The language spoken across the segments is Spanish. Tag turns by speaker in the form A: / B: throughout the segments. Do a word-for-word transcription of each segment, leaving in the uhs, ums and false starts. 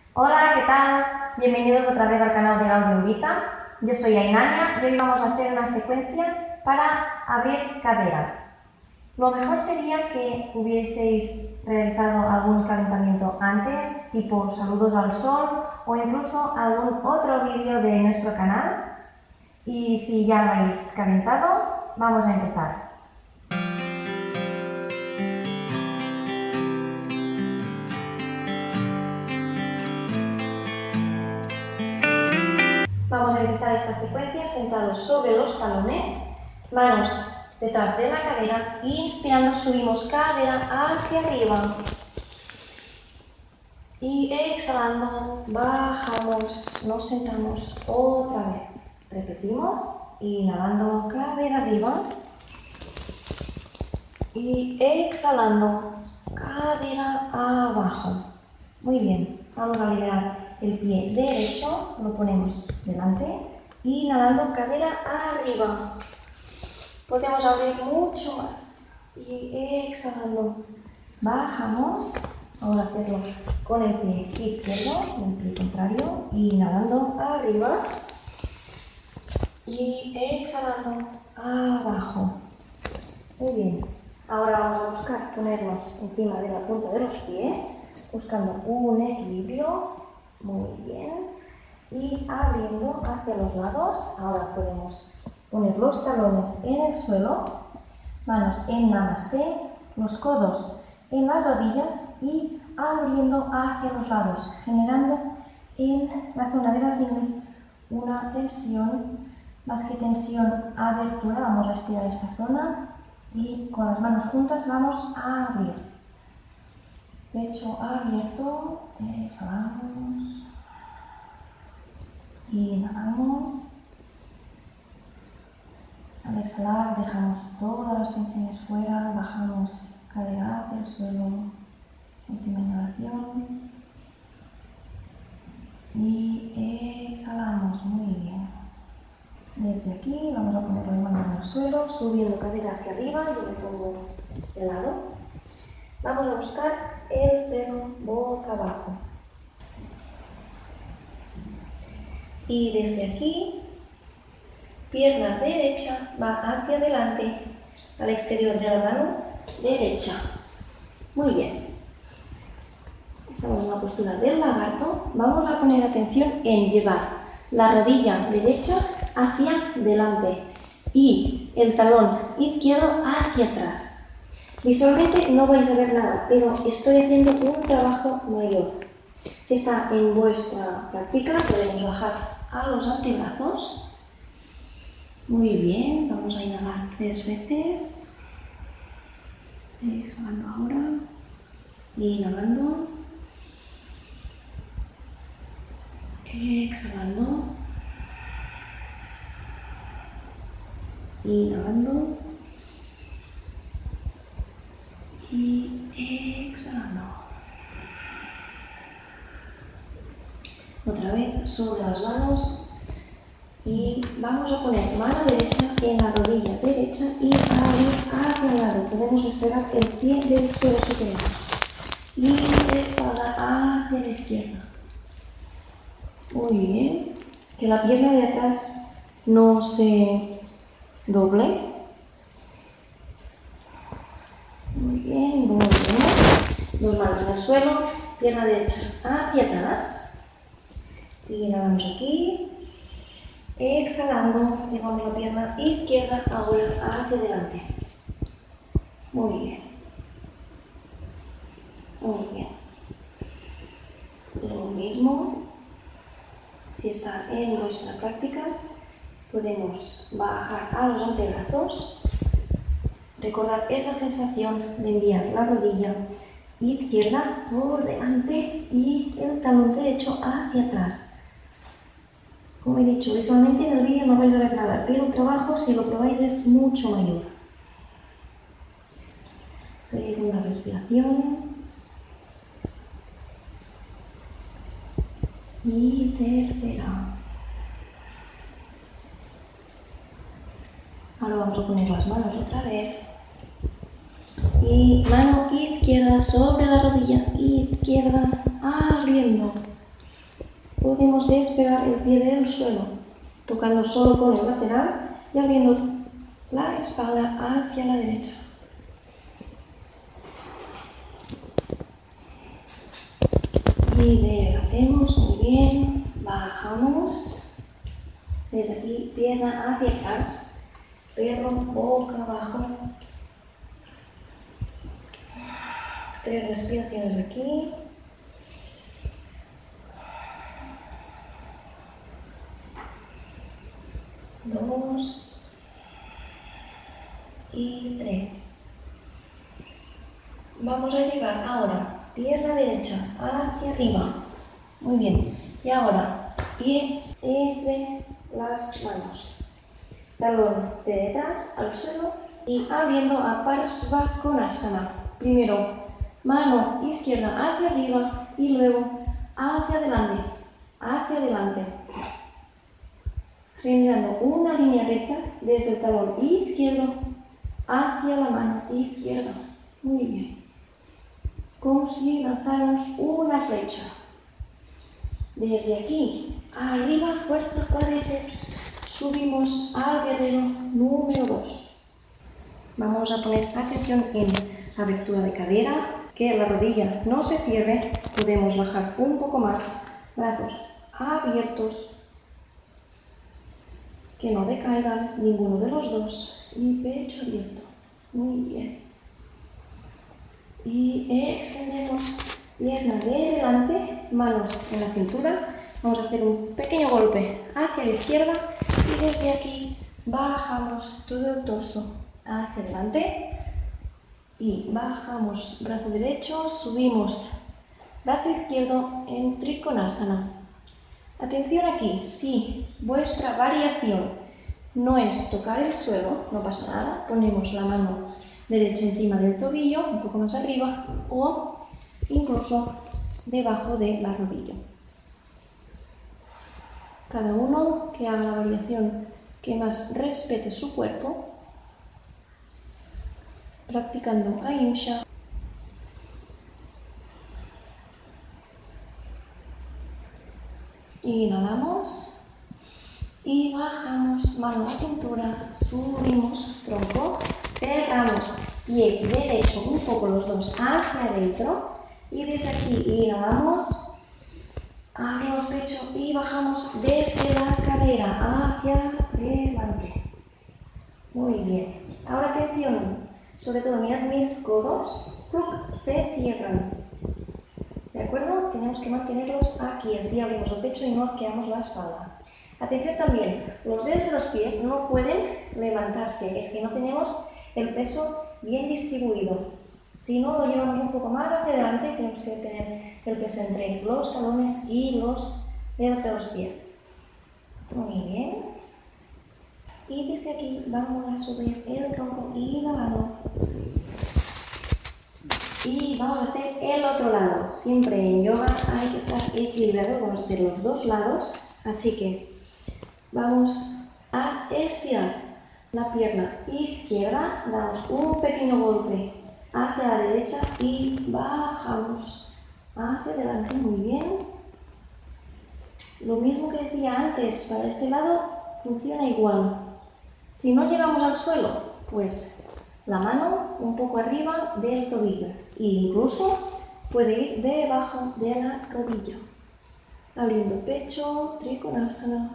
A: Hola, ¿qué tal? Bienvenidos otra vez al canal de Audiovita. Yo soy Ainania y hoy vamos a hacer una secuencia para abrir caderas. Lo mejor sería que hubieseis realizado algún calentamiento antes, tipo saludos al sol o incluso algún otro vídeo de nuestro canal. Y si ya lo habéis calentado, vamos a empezar. Vamos a empezar esta secuencia sentados sobre los talones, manos detrás de la cadera y inspirando subimos cadera hacia arriba. Y exhalando, bajamos, nos sentamos otra vez. Repetimos, inhalando cadera arriba y exhalando cadera abajo. Muy bien, vamos a liberar el pie derecho, lo ponemos delante, inhalando cadera arriba. Podemos abrir mucho más y exhalando, bajamos. Ahora hacerlo con el pie izquierdo, el pie contrario, inhalando arriba y exhalando abajo. Muy bien, ahora vamos a buscar ponernos encima de la punta de los pies, buscando un equilibrio. Muy bien, y abriendo hacia los lados. Ahora podemos poner los talones en el suelo, manos en namaste, los codos en las rodillas y abriendo hacia los lados, generando en la zona de las ingles una tensión, más que tensión, abertura. Vamos a estirar esta zona y con las manos juntas vamos a abrir. Pecho abierto, exhalamos, inhalamos, al exhalar dejamos todas las tensiones fuera, bajamos cadera hacia el suelo, última inhalación y exhalamos, muy bien. Desde aquí vamos a poner las manos en el suelo, subiendo cadera hacia arriba, yo me pongo de lado. Vamos a buscar el perro boca abajo. Y desde aquí, pierna derecha va hacia adelante, al exterior de la mano derecha. Muy bien. Estamos en la postura del lagarto. Vamos a poner atención en llevar la rodilla derecha hacia adelante y el talón izquierdo hacia atrás. Visualmente no vais a ver nada, pero estoy haciendo un trabajo mayor. Si está en vuestra práctica, podemos bajar a los antebrazos. Muy bien, vamos a inhalar tres veces. Exhalando ahora. Inhalando. Exhalando. Inhalando. Y exhalando. Otra vez sobre las manos y vamos a poner mano derecha en la rodilla derecha y abrir hacia el lado. Podemos despegar el pie del suelo superior y exhalar hacia la izquierda. Muy bien. Que la pierna de atrás no se doble. Muy bien, muy bien. Dos manos en el suelo, pierna derecha hacia atrás. Inhalamos aquí. Exhalando, llevamos la pierna izquierda ahora hacia adelante. Muy bien. Muy bien. Lo mismo, si está en nuestra práctica, podemos bajar a los antebrazos. Recordad esa sensación de enviar la rodilla izquierda por delante y el talón derecho hacia atrás. Como he dicho, visualmente en el vídeo no vais a ver nada, pero el trabajo, si lo probáis, es mucho mayor. Segunda respiración. Y tercera. Ahora vamos a poner las manos otra vez. Y mano izquierda sobre la rodilla izquierda, abriendo. podemos despegar el pie del suelo, tocando solo con el lateral y abriendo la espalda hacia la derecha. Y deshacemos muy bien, bajamos. Desde aquí, pierna hacia atrás, perro boca abajo. Tres respiraciones aquí. Dos. Y tres. Vamos a llevar ahora pierna derecha hacia arriba. Muy bien. Y ahora, pie entre las manos. Talón de detrás al suelo y abriendo a Parsva Konasana. Primero, mano izquierda hacia arriba y luego hacia adelante, hacia adelante. Generando una línea recta desde el talón izquierdo hacia la mano izquierda. Muy bien. Como si lanzáramos una flecha. Desde aquí, arriba, fuerza cuádriceps. Subimos al guerrero número dos. Vamos a poner atención en abertura de cadera, que la rodilla no se cierre. Podemos bajar un poco más, brazos abiertos, que no decaigan ninguno de los dos, y pecho abierto. Muy bien. Y extendemos pierna de delante, manos en la cintura. Vamos a hacer un pequeño golpe hacia la izquierda y desde aquí bajamos todo el torso hacia adelante y bajamos brazo derecho, subimos brazo izquierdo en Trikonasana. Atención aquí, si vuestra variación no es tocar el suelo, no pasa nada, ponemos la mano derecha encima del tobillo, un poco más arriba o incluso debajo de la rodilla. Cada uno que haga la variación que más respete su cuerpo, practicando Ahimsa. Inhalamos y bajamos, mano a la cintura, subimos tronco, cerramos pie derecho, un poco los dos hacia adentro y desde aquí inhalamos. Abrimos pecho y bajamos desde la cadera hacia adelante. Muy bien. Ahora atención, sobre todo mirad mis codos, se cierran. ¿De acuerdo? Tenemos que mantenerlos aquí, así abrimos el pecho y no arqueamos la espalda. Atención también, los dedos de los pies no pueden levantarse, es que no tenemos el peso bien distribuido. Si no lo llevamos un poco más hacia adelante, tenemos que tener el peso entre los talones y los dedos de los pies. Muy bien. Y desde aquí vamos a subir el tronco inhalando. Y vamos a hacer el otro lado. Siempre en yoga hay que estar equilibrado. Vamos a hacer los dos lados. Así que vamos a estirar la pierna izquierda. Damos un pequeño golpe hacia la derecha y bajamos hacia adelante. Muy bien. Lo mismo que decía antes, para este lado funciona igual. Si no llegamos al suelo, pues la mano un poco arriba del tobillo e incluso puede ir debajo de la rodilla. Abriendo pecho, Trikonasana.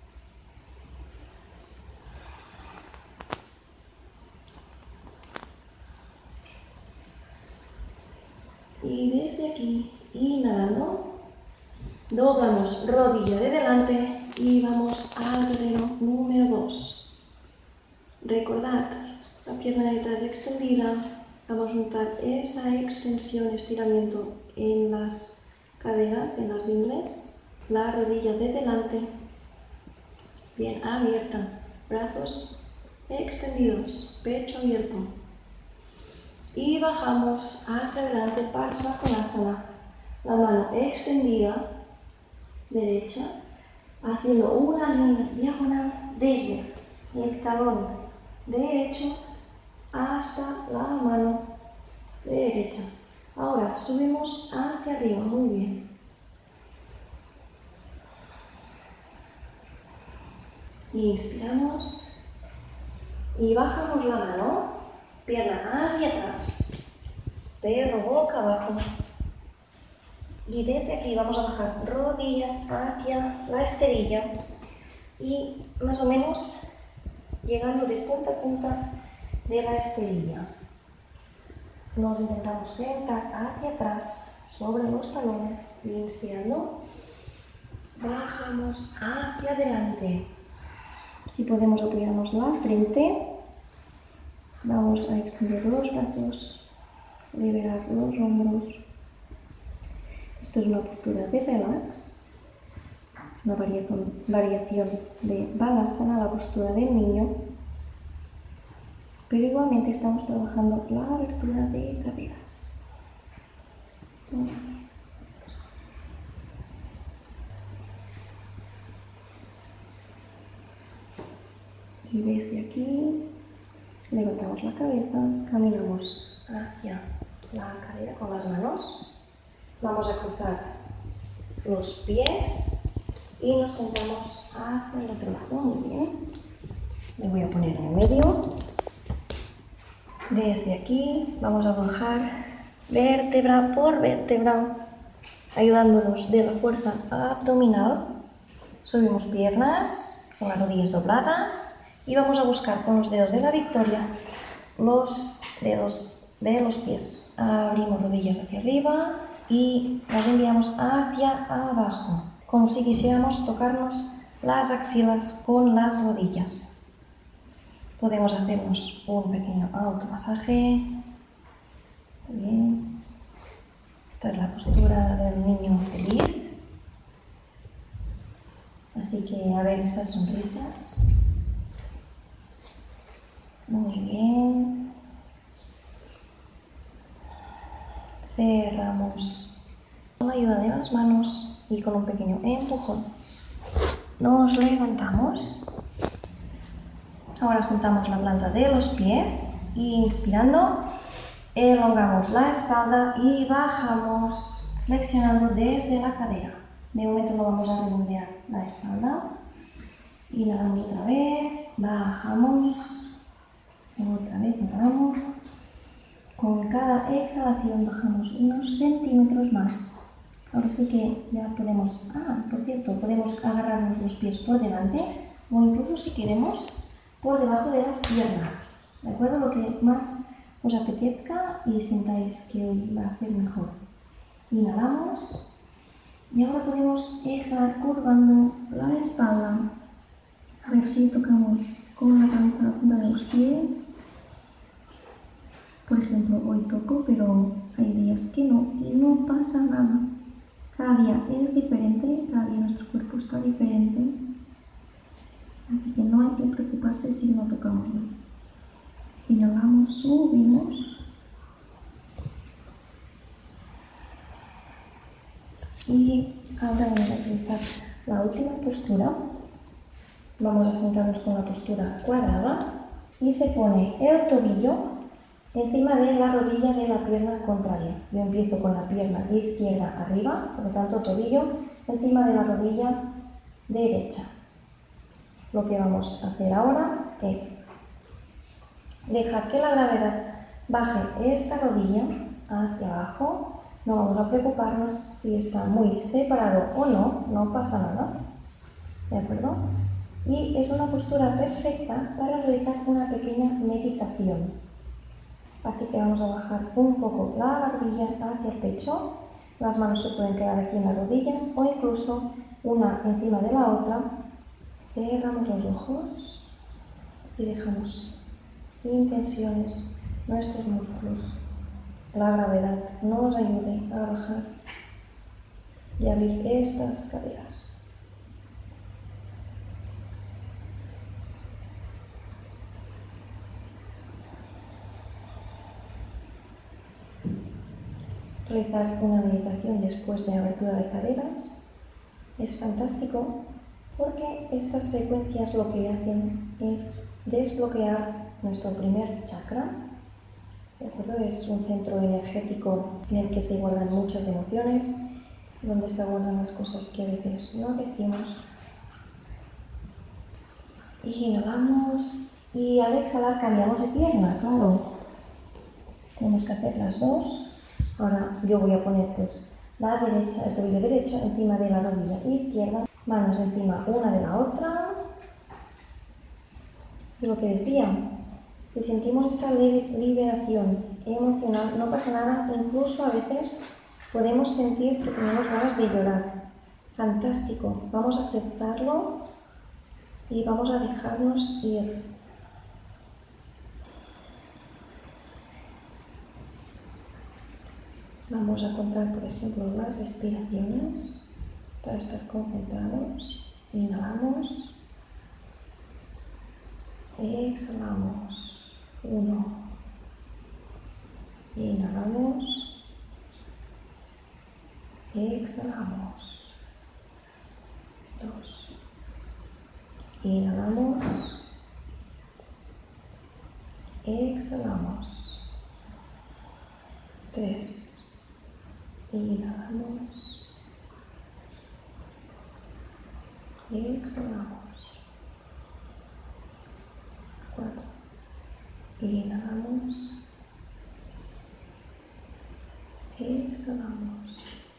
A: Y desde aquí, inhalando, doblamos rodilla de delante y vamos al guerrero número dos. Recordad, la pierna de detrás extendida, vamos a notar esa extensión, estiramiento en las caderas, en las ingles, la rodilla de delante, bien abierta, brazos extendidos, pecho abierto. Y bajamos hacia adelante, Parsva Konasana, la mano extendida, derecha, haciendo una línea diagonal desde el talón derecho hasta la mano derecha. Ahora subimos hacia arriba, muy bien. Inspiramos y bajamos la mano, pierna hacia atrás, perro boca abajo. Y desde aquí vamos a bajar rodillas hacia la esterilla y más o menos llegando de punta a punta de la esterilla. Nos intentamos sentar hacia atrás sobre los talones y inspirando, bajamos hacia adelante. Si podemos apoyarnos la frente, vamos a extender los brazos, liberar los hombros. Esto es una postura de relax, es una variación, variación de Balasana, la postura del niño, pero igualmente estamos trabajando la abertura de caderas. Y desde aquí levantamos la cabeza, caminamos hacia la cadera con las manos. Vamos a cruzar los pies y nos sentamos hacia el otro lado. Muy bien. Me voy a poner en el medio. Desde aquí vamos a bajar vértebra por vértebra, ayudándonos de la fuerza abdominal. Subimos piernas con las rodillas dobladas y vamos a buscar con los dedos de la victoria los dedos de los pies. Abrimos rodillas hacia arriba y las enviamos hacia abajo, como si quisiéramos tocarnos las axilas con las rodillas. Podemos hacernos un pequeño automasaje. Bien. Esta es la postura del niño feliz. Así que a ver esas sonrisas. Muy bien. Cerramos con la ayuda de las manos y con un pequeño empujón. Nos levantamos. Ahora juntamos la planta de los pies y inspirando, elongamos la espalda y bajamos, flexionando desde la cadera. De momento no vamos a redondear la espalda. Inhalamos otra vez, bajamos, otra vez inhalamos. Con cada exhalación bajamos unos centímetros más. Ahora sí que ya podemos, ah, por cierto, podemos agarrarnos los pies por delante o incluso si queremos por debajo de las piernas, ¿de acuerdo? Lo que más os apetezca y sintáis que hoy va a ser mejor. Inhalamos y ahora podemos exhalar curvando la espalda. A ver si tocamos con la cabeza la punta de los pies. Por ejemplo, hoy toco, pero hay días que no y no pasa nada. Cada día es diferente, cada día nuestro cuerpo está diferente. Así que no hay que preocuparse si no tocamos bien. Inhalamos, subimos. Y ahora vamos a utilizar la última postura. Vamos a sentarnos con la postura cuadrada y se pone el tobillo encima de la rodilla de la pierna contraria. Yo empiezo con la pierna izquierda arriba, por lo tanto tobillo encima de la rodilla derecha. Lo que vamos a hacer ahora es dejar que la gravedad baje esta rodilla hacia abajo. No vamos a preocuparnos si está muy separado o no, no pasa nada. ¿De acuerdo? Y es una postura perfecta para realizar una pequeña meditación. Así que vamos a bajar un poco la barbilla hacia el pecho. Las manos se pueden quedar aquí en las rodillas o incluso una encima de la otra. Cerramos los ojos y dejamos sin tensiones nuestros músculos. La gravedad nos ayude a bajar y abrir estas caderas. Realizar una meditación después de abertura de caderas es fantástico porque estas secuencias lo que hacen es desbloquear nuestro primer chakra. ¿De acuerdo? Es un centro energético en el que se guardan muchas emociones, donde se guardan las cosas que a veces no decimos. Inhalamos y al exhalar cambiamos de pierna, claro. Tenemos que hacer las dos. Ahora yo voy a poner pues la derecha, el tobillo derecho encima de la rodilla izquierda, manos encima una de la otra. Y lo que decía, si sentimos esta liberación emocional, no pasa nada, incluso a veces podemos sentir que tenemos ganas de llorar. Fantástico, vamos a aceptarlo y vamos a dejarnos ir. Vamos a contar, por ejemplo, las respiraciones para estar concentrados. Inhalamos. Exhalamos. Uno. Inhalamos. Exhalamos. Dos. Inhalamos. Exhalamos. Tres. Inhalamos. Exhalamos. Cuatro. Inhalamos. Exhalamos.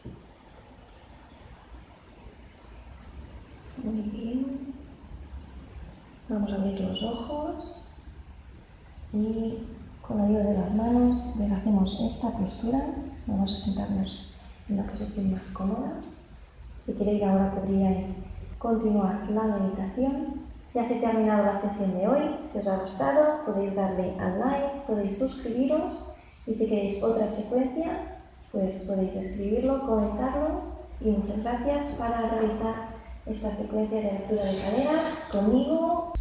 A: Muy bien. Vamos a abrir los ojos y con la ayuda de las manos deshacemos esta postura. Vamos a sentarnos en una posición más cómoda. Si queréis ahora podríais continuar la meditación. Ya se ha terminado la sesión de hoy. Si os ha gustado podéis darle al like, podéis suscribiros y si queréis otra secuencia pues podéis escribirlo, comentarlo y muchas gracias para realizar esta secuencia de lectura de caderas conmigo.